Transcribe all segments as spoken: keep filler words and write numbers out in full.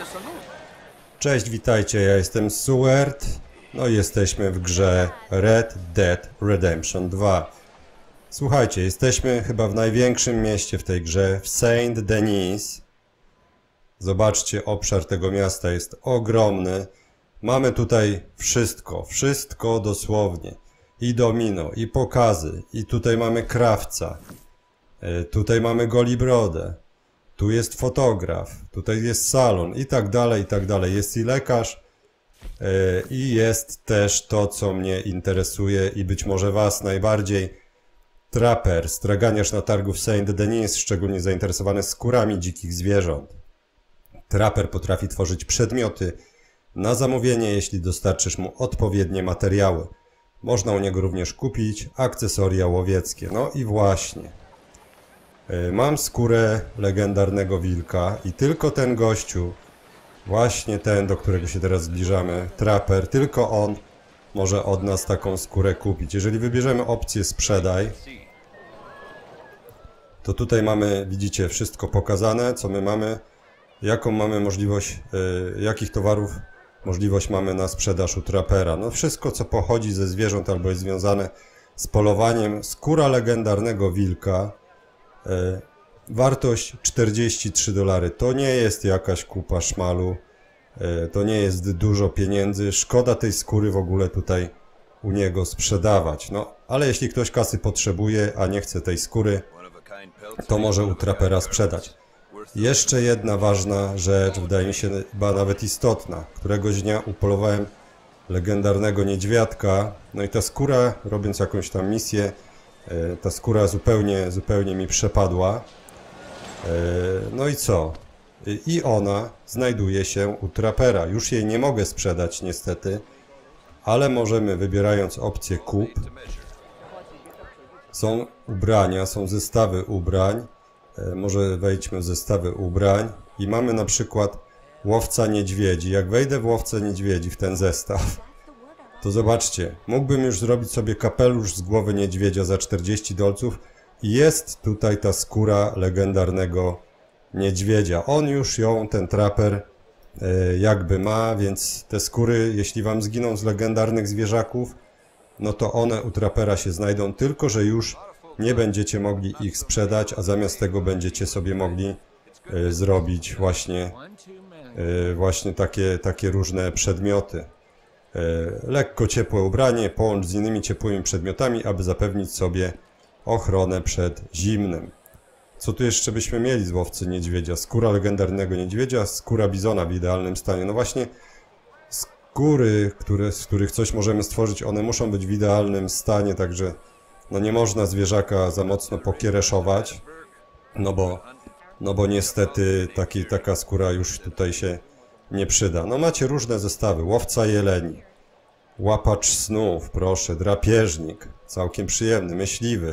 Cześć, witajcie, ja jestem Suert. No i jesteśmy w grze Red Dead Redemption dwa. Słuchajcie, jesteśmy chyba w największym mieście w tej grze, w Saint Denis. Zobaczcie, obszar tego miasta jest ogromny. Mamy tutaj wszystko, wszystko dosłownie. I domino, i pokazy, i tutaj mamy krawca. Tutaj mamy golibrodę. Tu jest fotograf, tutaj jest salon i tak dalej, i tak dalej. Jest i lekarz yy, i jest też to, co mnie interesuje i być może was najbardziej. Trapper, straganiarz na targu w Saint Denis, szczególnie zainteresowany skórami dzikich zwierząt. Trapper potrafi tworzyć przedmioty na zamówienie, jeśli dostarczysz mu odpowiednie materiały. Można u niego również kupić akcesoria łowieckie. No i właśnie. Mam skórę legendarnego wilka i tylko ten gościu, właśnie ten, do którego się teraz zbliżamy, Trapper, tylko on może od nas taką skórę kupić. Jeżeli wybierzemy opcję sprzedaj, to tutaj mamy, widzicie, wszystko pokazane, co my mamy, jaką mamy możliwość, yy, jakich towarów możliwość mamy na sprzedaż u Trappera. No wszystko, co pochodzi ze zwierząt albo jest związane z polowaniem. Skóra legendarnego wilka. Wartość czterdzieści trzy dolary. To nie jest jakaś kupa szmalu. To nie jest dużo pieniędzy. Szkoda tej skóry w ogóle tutaj u niego sprzedawać. No, ale jeśli ktoś kasy potrzebuje, a nie chce tej skóry, to może u Trappera sprzedać. Jeszcze jedna ważna rzecz, wydaje mi się chyba nawet istotna. Któregoś dnia upolowałem legendarnego niedźwiadka. No i ta skóra, robiąc jakąś tam misję, ta skóra zupełnie, zupełnie mi przepadła. No i co? I ona znajduje się u Trappera. Już jej nie mogę sprzedać niestety, ale możemy, wybierając opcję kup. Są ubrania, są zestawy ubrań. Może wejdźmy w zestawy ubrań i mamy na przykład łowca niedźwiedzi. Jak wejdę w łowcę niedźwiedzi, w ten zestaw, to zobaczcie, mógłbym już zrobić sobie kapelusz z głowy niedźwiedzia za czterdzieści dolców i jest tutaj ta skóra legendarnego niedźwiedzia. On już ją, ten Trapper, jakby ma, więc te skóry, jeśli wam zginą z legendarnych zwierzaków, no to one u Trappera się znajdą, tylko że już nie będziecie mogli ich sprzedać, a zamiast tego będziecie sobie mogli zrobić właśnie, właśnie takie, takie różne przedmioty. Lekko ciepłe ubranie połącz z innymi ciepłymi przedmiotami, aby zapewnić sobie ochronę przed zimnem. Co tu jeszcze byśmy mieli z łowcy niedźwiedzia? Skóra legendarnego niedźwiedzia, skóra bizona w idealnym stanie. No właśnie skóry, które, z których coś możemy stworzyć, one muszą być w idealnym stanie, także no nie można zwierzaka za mocno pokiereszować, no bo, no bo niestety taki, taka skóra już tutaj się nie przyda. No macie różne zestawy. Łowca jeleni, łapacz snów, proszę, drapieżnik, całkiem przyjemny, myśliwy,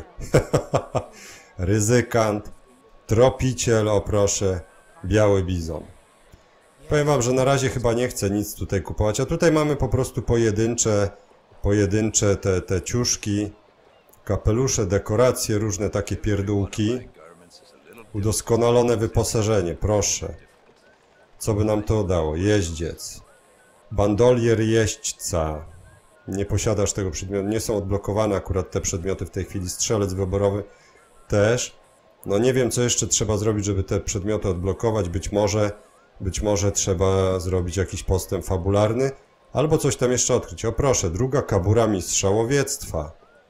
ryzykant, tropiciel, o proszę, biały bizon. Powiem wam, że na razie chyba nie chcę nic tutaj kupować, a tutaj mamy po prostu pojedyncze, pojedyncze te, te ciuszki, kapelusze, dekoracje, różne takie pierdółki, udoskonalone wyposażenie, proszę. Co by nam to dało? Jeździec. Bandolier jeźdźca. Nie posiadasz tego przedmiotu. Nie są odblokowane akurat te przedmioty w tej chwili. Strzelec wyborowy też. No nie wiem, co jeszcze trzeba zrobić, żeby te przedmioty odblokować. Być może, być może trzeba zrobić jakiś postęp fabularny. Albo coś tam jeszcze odkryć. O proszę, druga kabura mistrza łowiectwa.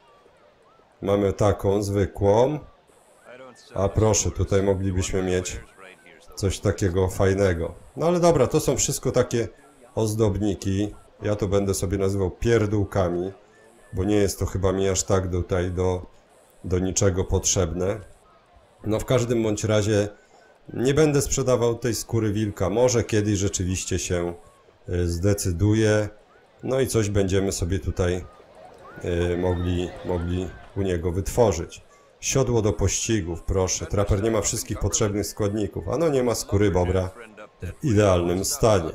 Mamy taką zwykłą. A proszę, tutaj moglibyśmy mieć coś takiego fajnego. No ale dobra, to są wszystko takie ozdobniki. Ja to będę sobie nazywał pierdółkami, bo nie jest to chyba mi aż tak tutaj do, do niczego potrzebne. No w każdym bądź razie nie będę sprzedawał tej skóry wilka. Może kiedyś rzeczywiście się zdecyduję. No i coś będziemy sobie tutaj mogli, mogli u niego wytworzyć. Siodło do pościgów, proszę. Trapper nie ma wszystkich potrzebnych składników. Ano nie ma skóry bobra w idealnym stanie.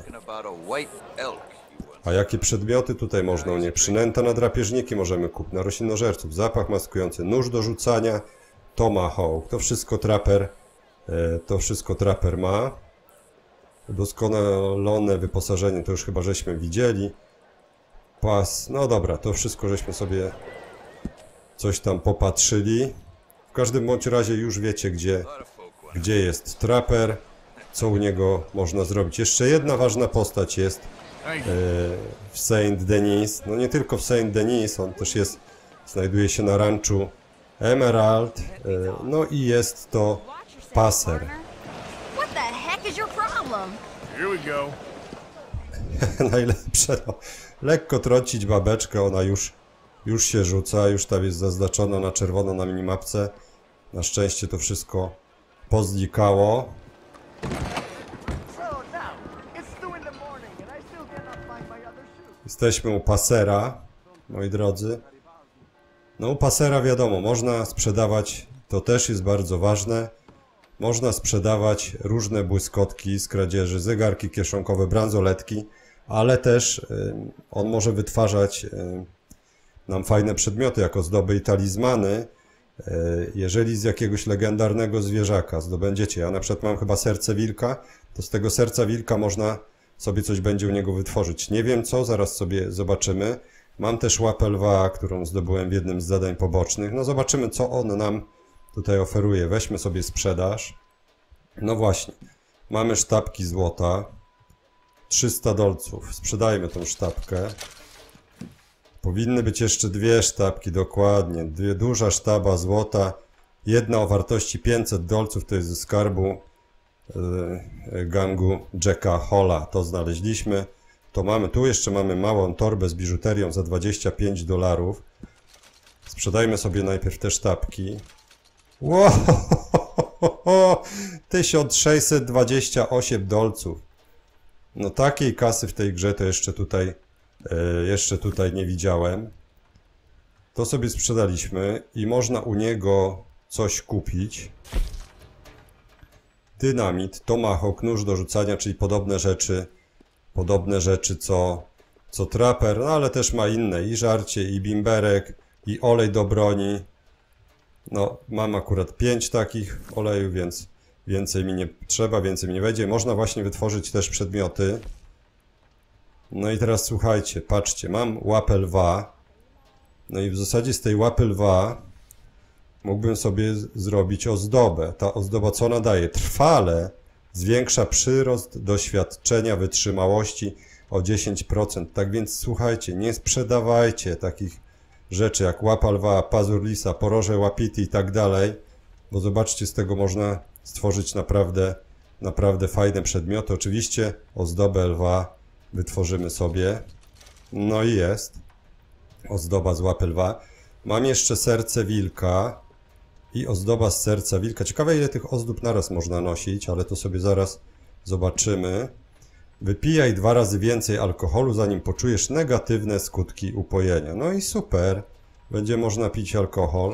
A jakie przedmioty tutaj można? Nie, przynęta na drapieżniki możemy kupić, na roślinożerców, zapach maskujący, nóż do rzucania, tomahawk. To wszystko Trapper, to wszystko Trapper ma. doskonalone wyposażenie, to już chyba żeśmy widzieli. Pas, no dobra, to wszystko żeśmy sobie coś tam popatrzyli. W każdym bądź razie już wiecie, gdzie, gdzie jest Trapper, co u niego można zrobić. Jeszcze jedna ważna postać jest e, w Saint Denis. No nie tylko w Saint Denis, on też jest, znajduje się na ranczu Emerald. E, no i jest to paser. Najlepsze, no. Lekko trącić babeczkę, ona już, już się rzuca, już tam jest zaznaczona na czerwono na minimapce. Na szczęście to wszystko poznikało. Jesteśmy u pasera, moi drodzy. No u pasera wiadomo, można sprzedawać, to też jest bardzo ważne, można sprzedawać różne błyskotki z kradzieży, zegarki kieszonkowe, bransoletki, ale też y, on może wytwarzać y, nam fajne przedmioty jako zdoby i talizmany. Y, jeżeli z jakiegoś legendarnego zwierzaka zdobędziecie, ja na przykład mam chyba serce wilka, to z tego serca wilka można sobie coś będzie u niego wytworzyć. Nie wiem co, zaraz sobie zobaczymy. Mam też łapę lwa, którą zdobyłem w jednym z zadań pobocznych. No zobaczymy, co on nam tutaj oferuje. Weźmy sobie sprzedaż. No właśnie, mamy sztabki złota. trzysta dolców. Sprzedajmy tą sztabkę. Powinny być jeszcze dwie sztabki, dokładnie. Dwie, duża sztaba złota. Jedna o wartości pięćset dolców, to jest ze skarbu yy, gangu Jacka Hola. To znaleźliśmy. To mamy, tu jeszcze mamy małą torbę z biżuterią za dwadzieścia pięć dolarów. Sprzedajmy sobie najpierw te sztabki. Wow! tysiąc sześćset dwadzieścia osiem dolców. No takiej kasy w tej grze to jeszcze tutaj, yy, jeszcze tutaj nie widziałem. To sobie sprzedaliśmy i można u niego coś kupić. Dynamit, tomahawk, nóż do rzucania, czyli podobne rzeczy, podobne rzeczy co, co Trapper, no ale też ma inne, i żarcie, i bimberek, i olej do broni. No, mam akurat pięć takich olejów, więc więcej mi nie trzeba, więcej mi nie będzie. Można właśnie wytworzyć też przedmioty. No i teraz słuchajcie, patrzcie, mam łapę lwa. No i w zasadzie z tej łapy lwa mógłbym sobie zrobić ozdobę. Ta ozdoba co ona daje? Trwale zwiększa przyrost doświadczenia wytrzymałości o dziesięć procent. Tak więc słuchajcie, nie sprzedawajcie takich rzeczy jak łapa lwa, pazur lisa, poroże łapity i tak dalej, bo zobaczcie, z tego można stworzyć naprawdę, naprawdę fajne przedmioty. Oczywiście ozdobę lwa wytworzymy sobie. No i jest ozdoba z łapy lwa. Mam jeszcze serce wilka i ozdoba z serca wilka. Ciekawe, ile tych ozdób naraz można nosić, ale to sobie zaraz zobaczymy. Wypijaj dwa razy więcej alkoholu, zanim poczujesz negatywne skutki upojenia. No i super. Będzie można pić alkohol.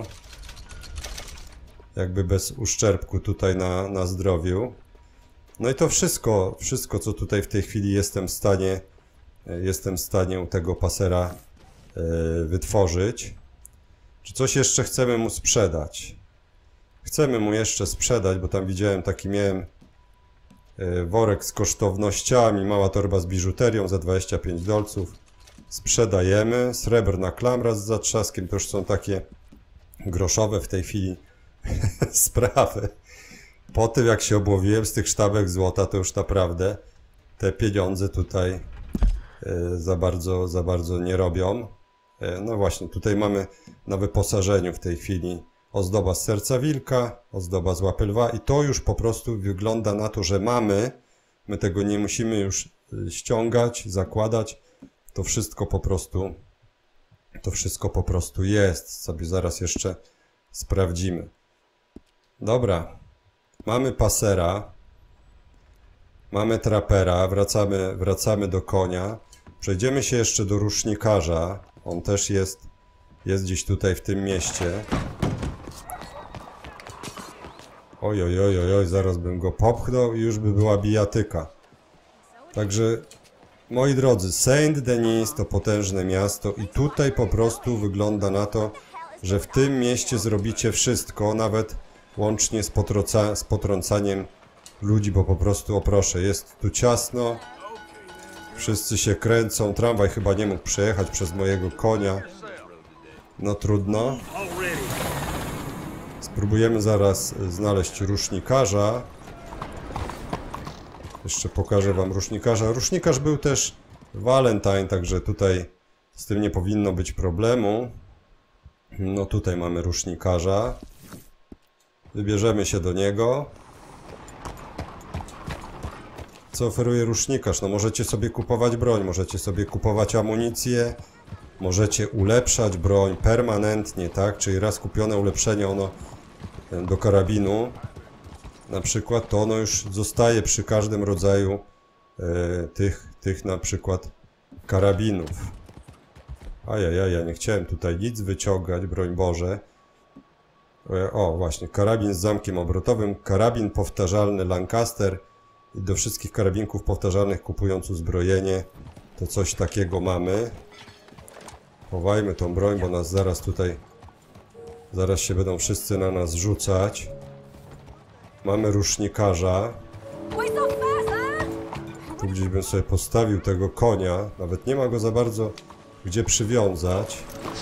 Jakby bez uszczerbku tutaj na, na zdrowiu. No i to wszystko, wszystko co tutaj w tej chwili jestem w stanie, jestem w stanie u tego pasera yy, wytworzyć. Czy coś jeszcze chcemy mu sprzedać? Chcemy mu jeszcze sprzedać, bo tam widziałem taki, miałem yy, worek z kosztownościami, mała torba z biżuterią za dwadzieścia pięć dolców. Sprzedajemy. Srebrna klamra z zatrzaskiem, to już są takie groszowe w tej chwili sprawy. Po tym jak się obłowiłem z tych sztabek złota, to już naprawdę te pieniądze tutaj yy, za bardzo, za bardzo nie robią. Yy, no właśnie, tutaj mamy na wyposażeniu w tej chwili ozdoba z serca wilka, ozdoba z łapy lwa i to już po prostu wygląda na to, że mamy, my tego nie musimy już ściągać, zakładać, to wszystko po prostu, to wszystko po prostu jest. Sobie zaraz jeszcze sprawdzimy. Dobra. Mamy pasera, mamy trapera, wracamy, wracamy do konia. Przejdziemy się jeszcze do rusznikarza. On też jest, jest gdzieś tutaj w tym mieście. Oj, oj, oj, oj, oj, zaraz bym go popchnął i już by była bijatyka. Także, moi drodzy, Saint Denis to potężne miasto i tutaj po prostu wygląda na to, że w tym mieście zrobicie wszystko, nawet łącznie z, potrąca z potrącaniem ludzi, bo po prostu, o proszę, jest tu ciasno. Wszyscy się kręcą. Tramwaj chyba nie mógł przejechać przez mojego konia. No trudno. Spróbujemy zaraz znaleźć rusznikarza. Jeszcze pokażę wam rusznikarza. Rusznikarz był też Valentine, także tutaj z tym nie powinno być problemu. No tutaj mamy rusznikarza. Wybierzemy się do niego. Co oferuje rusznikarz? No możecie sobie kupować broń, możecie sobie kupować amunicję, możecie ulepszać broń permanentnie, tak? Czyli raz kupione ulepszenie ono do karabinu, na przykład, to ono już zostaje przy każdym rodzaju e, tych, tych na przykład karabinów. Ajajaj, ja nie chciałem tutaj nic wyciągać, broń Boże. E, o, właśnie, karabin z zamkiem obrotowym, karabin powtarzalny Lancaster. I do wszystkich karabinków powtarzalnych, kupując uzbrojenie, to coś takiego mamy. Chowajmy tą broń, bo nas zaraz tutaj, zaraz się będą wszyscy na nas rzucać. Mamy rusznikarza. Tu gdzieś bym sobie postawił tego konia. Nawet nie ma go za bardzo gdzie przywiązać.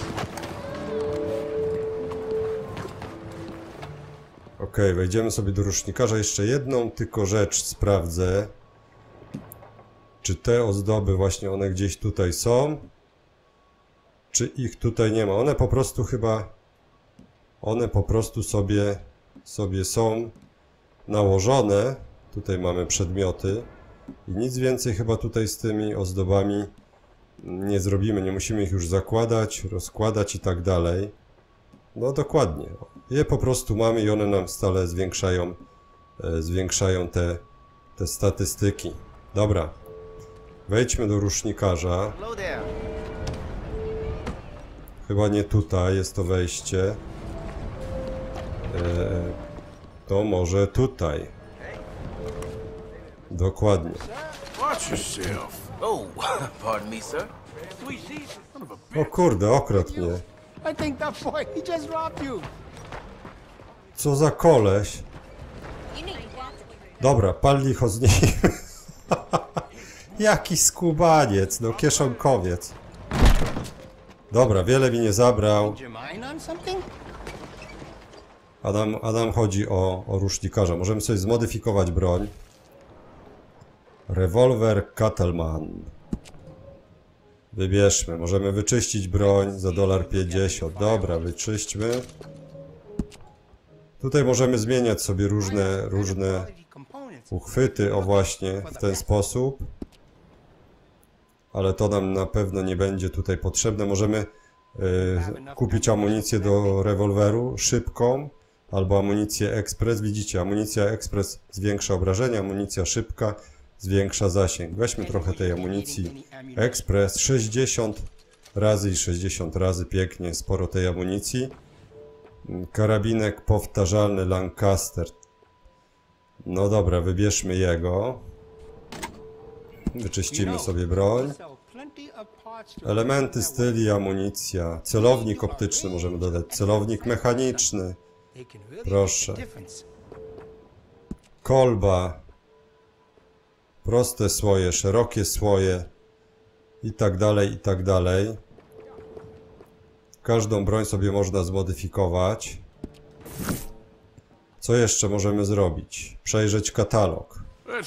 Ok, wejdziemy sobie do rusznikarza. Jeszcze jedną tylko rzecz sprawdzę. Czy te ozdoby właśnie one gdzieś tutaj są? Czy ich tutaj nie ma? One po prostu chyba... One po prostu sobie, sobie są nałożone. Tutaj mamy przedmioty. I nic więcej chyba tutaj z tymi ozdobami nie zrobimy. Nie musimy ich już zakładać, rozkładać i tak dalej. No dokładnie. Je po prostu mamy i one nam stale zwiększają, e, zwiększają te, te statystyki. Dobra. Wejdźmy do rusznikarza. Chyba nie tutaj jest to wejście. E, to może tutaj. Dokładnie. O kurde, okradł mnie. Co za koleś. Dobra, pal licho z nim. Jaki skubaniec, no kieszonkowiec. Dobra, wiele mi nie zabrał. Adam, Adam chodzi o, o rusznikarza. Możemy sobie zmodyfikować broń. Rewolwer Cattleman. Wybierzmy. Możemy wyczyścić broń za dolar pięćdziesiąt. Dobra, wyczyśćmy. Tutaj możemy zmieniać sobie różne, różne uchwyty, o właśnie, w ten sposób. Ale to nam na pewno nie będzie tutaj potrzebne. Możemy y, kupić amunicję do rewolweru szybką, albo amunicję ekspres. Widzicie, amunicja ekspres zwiększa obrażenia, amunicja szybka zwiększa zasięg. Weźmy trochę tej amunicji ekspres. sześćdziesiąt razy i sześćdziesiąt razy, pięknie, sporo tej amunicji. Karabinek powtarzalny Lancaster. No dobra, wybierzmy jego. Wyczyścimy sobie broń. Elementy, styli, amunicja. Celownik optyczny możemy dodać. Celownik mechaniczny. Proszę. Kolba. Proste słoje, szerokie słoje. I tak dalej, i tak dalej. Każdą broń sobie można zmodyfikować. Co jeszcze możemy zrobić? Przejrzeć katalog.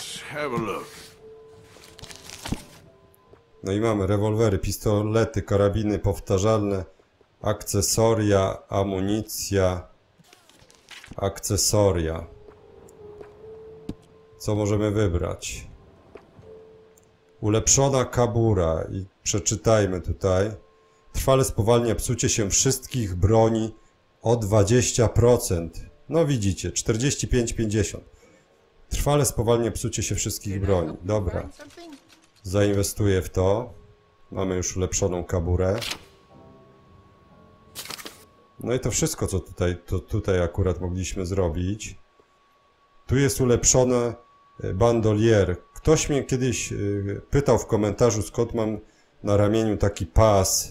No i mamy rewolwery, pistolety, karabiny powtarzalne, akcesoria, amunicja, akcesoria. Co możemy wybrać? Ulepszona kabura. I przeczytajmy tutaj. Trwale spowalnia psucie się wszystkich broni o dwadzieścia procent. No widzicie, czterdzieści pięć pięćdziesiąt. Trwale spowalnia psucie się wszystkich broni. Dobra. Zainwestuję w to. Mamy już ulepszoną kaburę. No i to wszystko, co tutaj, to tutaj akurat mogliśmy zrobić. Tu jest ulepszone bandolier. Ktoś mnie kiedyś pytał w komentarzu, skąd mam na ramieniu taki pas,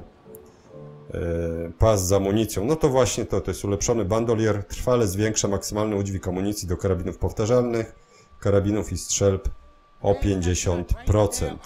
pas z amunicją. No to właśnie to, to jest ulepszony bandolier. Trwale zwiększa maksymalny udźwig amunicji do karabinów powtarzalnych. karabinów i strzelb o pięćdziesiąt procent.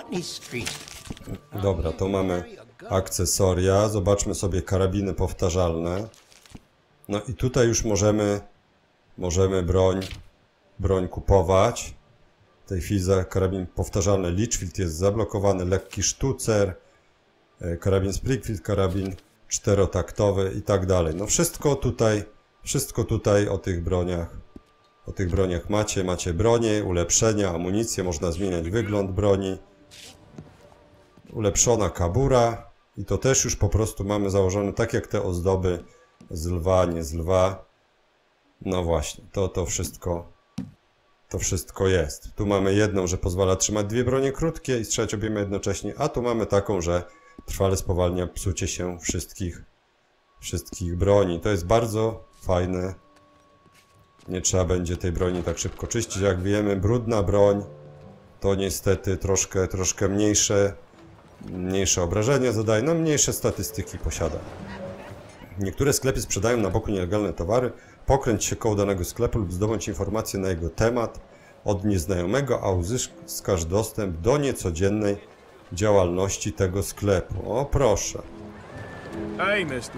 Dobra, to mamy akcesoria. Zobaczmy sobie karabiny powtarzalne. No i tutaj już możemy, możemy broń, broń kupować. W tej chwili za karabin powtarzalny Litchfield jest zablokowany, lekki sztucer, karabin Springfield, karabin czterotaktowy i tak dalej. No wszystko tutaj, wszystko tutaj o tych broniach, o tych broniach macie. Macie bronie, ulepszenia, amunicję, można zmieniać wygląd broni. Ulepszona kabura i to też już po prostu mamy założone tak jak te ozdoby z lwa, nie z lwa. No właśnie, to, to wszystko, to wszystko jest. Tu mamy jedną, że pozwala trzymać dwie bronie krótkie i strzelać obiema jednocześnie, a tu mamy taką, że trwale spowalnia psucie się wszystkich, wszystkich broni. To jest bardzo fajne. Nie trzeba będzie tej broni tak szybko czyścić. Jak wiemy, brudna broń to niestety troszkę, troszkę mniejsze, mniejsze obrażenia zadaje, no mniejsze statystyki posiada. Niektóre sklepy sprzedają na boku nielegalne towary. Pokręć się koło danego sklepu lub zdobądź informacje na jego temat od nieznajomego, a uzyskasz dostęp do niecodziennej działalności tego sklepu. O, proszę. Hey, mister.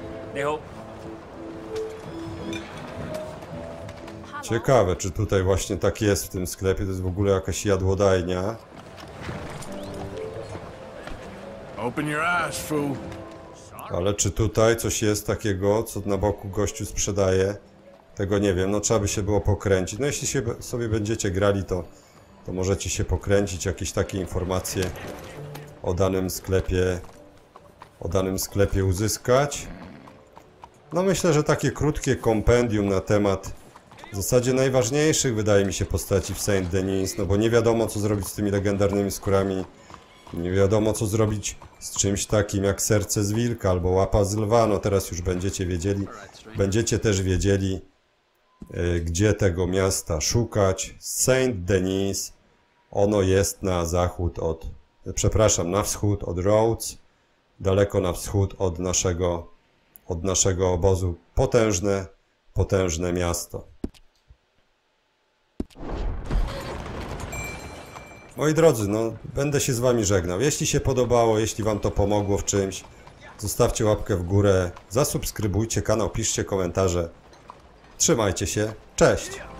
Ciekawe, czy tutaj właśnie tak jest w tym sklepie. To jest w ogóle jakaś jadłodajnia. Open your eyes, fool. Ale czy tutaj coś jest takiego, co na boku gościu sprzedaje? Tego nie wiem, no trzeba by się było pokręcić. No jeśli się sobie będziecie grali, to, to możecie się pokręcić, jakieś takie informacje o danym sklepie, o danym sklepie uzyskać. No myślę, że takie krótkie kompendium na temat w zasadzie najważniejszych, wydaje mi się, postaci w Saint-Denis, no bo nie wiadomo, co zrobić z tymi legendarnymi skórami. Nie wiadomo, co zrobić z czymś takim jak serce z wilka albo łapa z lwa. No teraz już będziecie wiedzieli, będziecie też wiedzieli, yy, gdzie tego miasta szukać. Saint-Denis, ono jest na zachód od, przepraszam, na wschód od Rhodes, daleko na wschód od naszego, od naszego obozu. Potężne, potężne miasto. Moi drodzy, no będę się z wami żegnał. Jeśli się podobało, jeśli wam to pomogło w czymś, zostawcie łapkę w górę, zasubskrybujcie kanał, piszcie komentarze. Trzymajcie się, cześć!